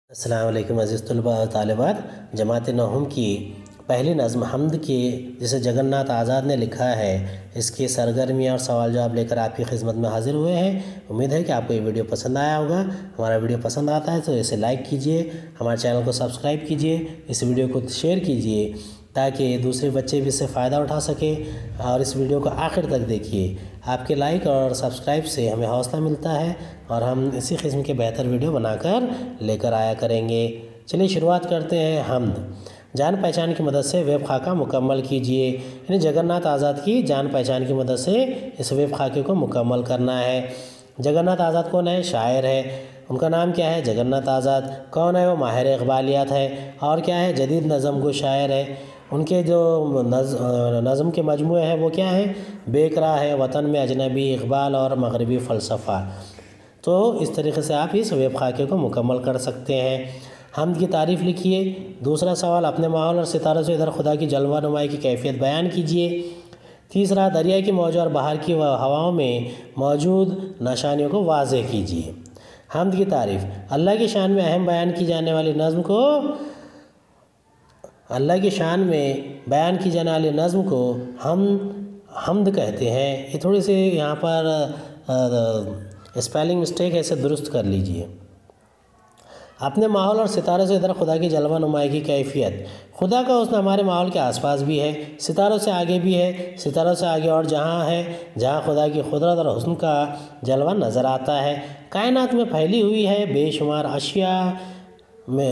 السلام علیکم عزیز طلباء اور طالبات۔ جماعت نہم کی پہلی نظم حمد کی جسے جگناتھ آزاد نے لکھا ہے، اس کی سرگرمی اور سوال جواب لے کر آپ کی خدمت میں حاضر ہوئے ہیں۔ امید ہے کہ آپ کو یہ ویڈیو پسند آیا ہوگا۔ ہمارا ویڈیو پسند آتا ہے تو اسے لائک کیجئے، ہمارے چینل کو سبسکرائب کیجئے، اس ویڈیو کو شیئر کیجئے تاکہ دوسرے بچے بھی اس سے فائدہ اٹھا سکیں، اور اس ویڈیو کو آخر تک دیکھیے۔ آپ کے لائک اور سبسکرائب سے ہمیں حوصلہ ملتا ہے اور ہم اسی قسم کے بہتر ویڈیو بنا کر لے کر آیا کریں گے۔ چلیے شروعات کرتے ہیں۔ حمد جان پہچان کی مدد سے ویب خاکہ مکمل کیجئے، یعنی جگناتھ آزاد کی جان پہچان کی مدد سے اس ویب خاکے کو مکمل کرنا ہے۔ جگناتھ آزاد کون ہے؟ شاعر ہے۔ ان کا نام کیا ہے؟ جگناتھ آزاد۔ کون ہے وہ؟ ماہر اقبالیات ہے۔ اور کیا ہے؟ جدید نظم گو شاعر ہے۔ ان کے جو نظم کے مجموعے ہیں وہ کیا ہیں؟ بیکرا ہے، وطن میں اجنبی، اقبال اور مغربی فلسفہ۔ تو اس طریقے سے آپ اس ویب خاکے کو مکمل کر سکتے ہیں۔ حمد کی تعریف لکھیے۔ دوسرا سوال، اپنے ماحول اور ستاروں سے ادھر خدا کی جلوہ نمائی کی کیفیت بیان کیجیے۔ تیسرا، دریا کے موجوں اور بہار کی ہواؤں میں موجود نشانیوں کو واضح کیجیے۔ حمد کی تعریف، اللہ کی شان میں اہم بیان کی جانے والی نظم کو ہم حمد کہتے ہیں۔ یہ تھوڑی سی یہاں پر اسپیلنگ مسٹیک ہے، اسے درست کر لیجئے۔ اپنے ماحول اور ستاروں سے ادھر خدا کی جلوہ نمائی کی کیفیت، خدا کا حسن ہمارے ماحول کے آس پاس بھی ہے، ستاروں سے آگے بھی ہے۔ ستاروں سے آگے اور جہاں ہے جہاں خدا کی قدرت اور حسن کا جلوہ نظر آتا ہے۔ کائنات میں پھیلی ہوئی ہے بے شمار اشیاء میں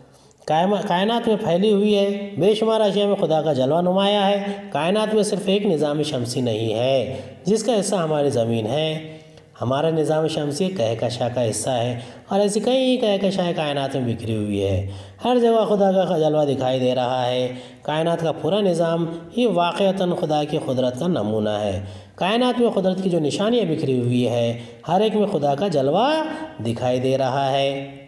خدا کا جلوہ نمایاں ہے۔ کائنات میں صرف ایک نظام شمسی نہیں ہے جس کا حصہ ہماری زمین ہے۔ ہمارا نظام شمسی کہکشاں کا حصہ ہے، اور ایسی کئی کہکشائیں کائنات میں بکھری ہوئی ہے۔ ہر جگہ خدا کا جلوہ دکھائی دے رہا ہے۔ کائنات کا پورا نظام یہ واقعتاً خدا کی قدرت کا نمونہ ہے۔ کائنات میں قدرت کی جو نشانیاں بکھری ہوئی ہے، ہر ایک میں خدا کا جلوہ دکھائی دے رہا ہے۔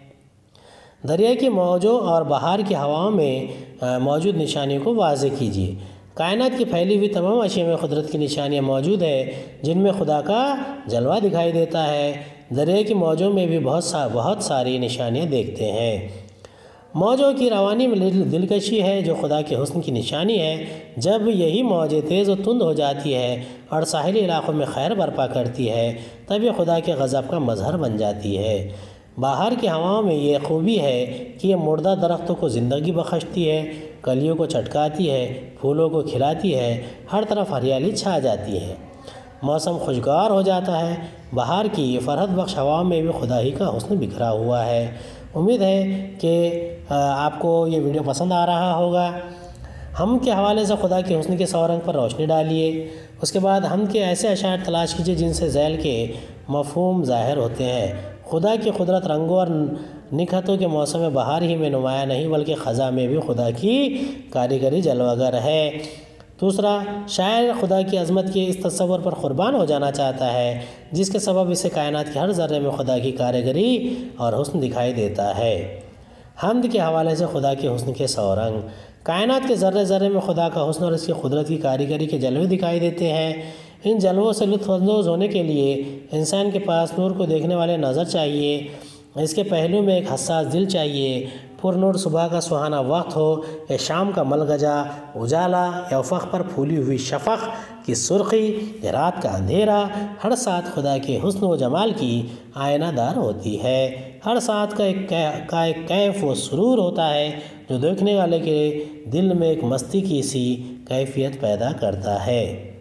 دریا کی موجوں اور بہار کی ہواؤں میں موجود نشانیوں کو واضح کیجیے۔ کائنات کی پھیلی ہوئی تمام اشیاء میں قدرت کی نشانیاں موجود ہیں جن میں خدا کا جلوہ دکھائی دیتا ہے۔ دریا کی موجوں میں بھی بہت ساری نشانیاں دیکھتے ہیں۔ موجوں کی روانی میں دلکشی ہے جو خدا کے حسن کی نشانی ہے۔ جب یہی موجیں تیز و تند ہو جاتی ہے اور ساحلی علاقوں میں خیر برپا کرتی ہے تب یہ خدا کے غضب کا مظہر بن جاتی ہے۔ باہر کی ہواؤں میں یہ خوبی ہے کہ یہ مردہ درختوں کو زندگی بخشتی ہے، کلیوں کو چٹکاتی ہے، پھولوں کو کھلاتی ہے، ہر طرف ہریالی چھا جاتی ہے، موسم خوشگوار ہو جاتا ہے۔ بہار کی فرحت بخش ہواؤں میں بھی خدا ہی کا حسن بکھرا ہوا ہے۔ امید ہے کہ آپ کو یہ ویڈیو پسند آ رہا ہوگا۔ حمد کے حوالے سے خدا کے حسن کے سو رنگ پر روشنی ڈالیے۔ اس کے بعد حمد کے ایسے اشعار تلاش کیجیے جن سے ذیل کے مفہوم ظاہر ہوتے ہیں۔ خدا کی قدرت رنگوں اور نکھتوں کے موسم بہار ہی میں نمایاں نہیں بلکہ خزاں میں بھی خدا کی کاریگری جلوہ گر ہے۔ دوسرا، شاعر خدا کی عظمت کے اس تصور پر قربان ہو جانا چاہتا ہے جس کے سبب اسے کائنات کے ہر ذرے میں خدا کی کاریگری اور حسن دکھائی دیتا ہے۔ حمد کے حوالے سے خدا کے حسن کے سو رنگ، کائنات کے ذرے ذرے میں خدا کا حسن اور اس کی قدرت کی کاریگری کے جلوے دکھائی دیتے ہیں۔ ان جلووں سے لطف اندوز ہونے کے لیے انسان کے پاس نور کو دیکھنے والے نظر چاہیے۔ اس کے پہلو میں ایک حساس دل چاہیے۔ پر نور صبح کا سہانا وقت ہو یا شام کا ملگجا اجالا یا افق پر پھولی ہوئی شفق کی سرخی یا رات کا اندھیرا، ہر ساتھ خدا کے حسن و جمال کی آئینہ دار ہوتی ہے۔ ہر ساتھ کا ایک کیف و سرور ہوتا ہے جو دیکھنے والے کے دل میں ایک مستی کی سی کیفیت پیدا کرتا ہے۔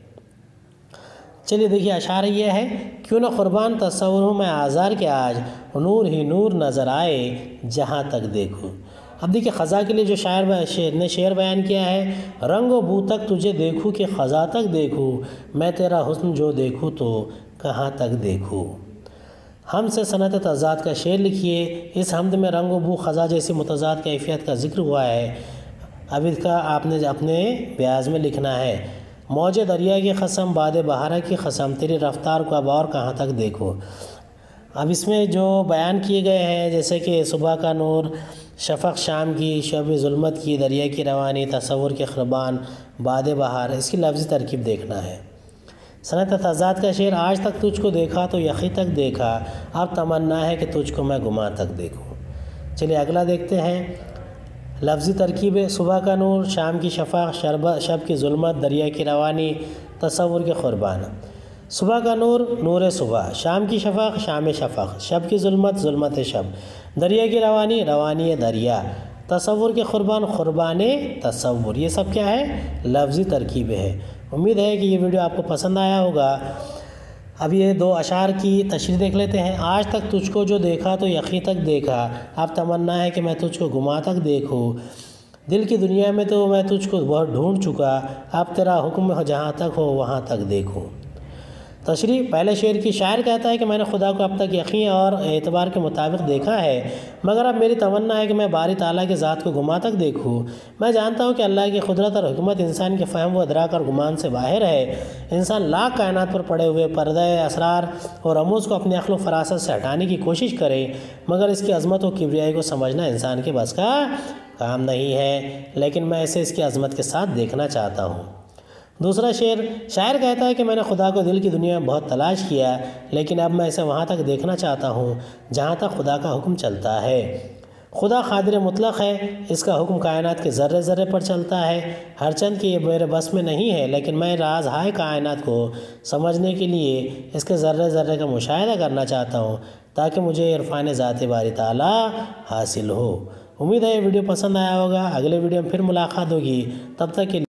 چلیے دیکھیے اشعار یہ ہے، کیوں نہ قربان تصور ہوں میں آزار کے آج، نور ہی نور نظر آئے جہاں تک دیکھوں۔ اب دیکھیے خزاں کے لیے جو شاعر نے شعر بیان کیا ہے، رنگ و بو تک تجھے دیکھوں کہ خزاں تک دیکھوں، میں تیرا حسن جو دیکھوں تو کہاں تک دیکھوں۔ حمد سے صنعت تضاد کا شعر لکھیے۔ اس حمد میں رنگ و بو خزاں جیسی متضاد کیفیت کا ذکر ہوا ہے۔ اب اس کا آپ نے اپنے بیاض میں لکھنا ہے۔ موج دریا کی قسم، باد بہارا کی قسم، تیری رفتار کو اب اور کہاں تک دیکھو۔ اب اس میں جو بیان کیے گئے ہیں جیسے کہ صبح کا نور، شفق شام کی، شب ظلمت کی، دریا کی روانی، تصور کے قربان، باد بہار، اس کی لفظی ترکیب دیکھنا ہے۔ صنعت تضاد کا شعر، آج تک تجھ کو دیکھا تو یقین تک دیکھا، اب تمنا ہے کہ تجھ کو میں گماں تک دیکھوں۔ چلیے اگلا دیکھتے ہیں لفظی ترکیب ہے۔ صبح کا نور، شام کی شفق، شب کی ظلمت، دریا کی روانی، تصور کے قربان۔ صبح کا نور، نور صبح، شام کی شفق، شام شفق، شب کی ظلمت، ظلمت شب، دریا کی روانی، روانی دریا، تصور کے قربان، قربان تصور۔ یہ سب کیا ہے؟ لفظی ترکیبیں ہے۔ امید ہے کہ یہ ویڈیو آپ کو پسند آیا ہوگا۔ اب یہ دو اشعار کی تشریح دیکھ لیتے ہیں۔ آج تک تجھ کو جو دیکھا تو یقین تک دیکھا، اب تمنا ہے کہ میں تجھ کو گما تک دیکھوں۔ دل کی دنیا میں تو میں تجھ کو بہت ڈھونڈ چکا، اب تیرا حکم جہاں تک ہو وہاں تک دیکھوں۔ تشریح، پہلے شعر کی شاعر کہتا ہے کہ میں نے خدا کو اب تک یقین اور اعتبار کے مطابق دیکھا ہے، مگر اب میری تمنا ہے کہ میں باری تعالیٰ کی ذات کو گما تک دیکھوں۔ میں جانتا ہوں کہ اللہ کی قدرت اور حکمت انسان کے فہم و ادراک اور گمان سے باہر ہے۔ انسان لاکھ کائنات پر پڑے ہوئے پردہ اسرار اور رموز کو اپنی عقل و فراست سے ہٹانے کی کوشش کرے، مگر اس کی عظمت و کبریائی کو سمجھنا انسان کے بس کا کام نہیں ہے، لیکن میں اسے اس کی عظمت کے ساتھ دیکھنا چاہتا ہوں۔ دوسرا شعر، شاعر کہتا ہے کہ میں نے خدا کو دل کی دنیا میں بہت تلاش کیا، لیکن اب میں اسے وہاں تک دیکھنا چاہتا ہوں جہاں تک خدا کا حکم چلتا ہے۔ خدا قادر مطلق ہے، اس کا حکم کائنات کے ذرے ذرے پر چلتا ہے، ہر چند کی یہ میرے بس میں نہیں ہے، لیکن میں راز ہائے کائنات کو سمجھنے کے لیے اس کے ذرے ذرے کا مشاہدہ کرنا چاہتا ہوں تاکہ مجھے عرفان ذات باری تعالیٰ حاصل ہو۔ امید ہے یہ ویڈیو پسند آیا ہوگا۔ اگلے ویڈیو میں پھر ملاقات ہوگی، تب تک کے لیے